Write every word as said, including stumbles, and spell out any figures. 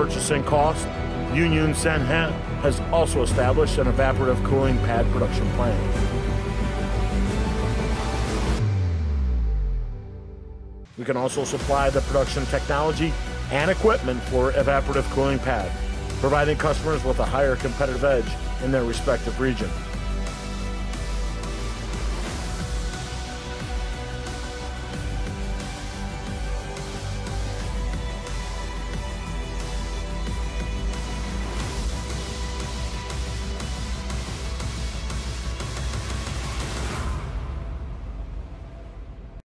purchasing cost, Yuyun Sanhe has also established an evaporative cooling pad production plan. We can also supply the production technology and equipment for evaporative cooling pad, providing customers with a higher competitive edge in their respective region.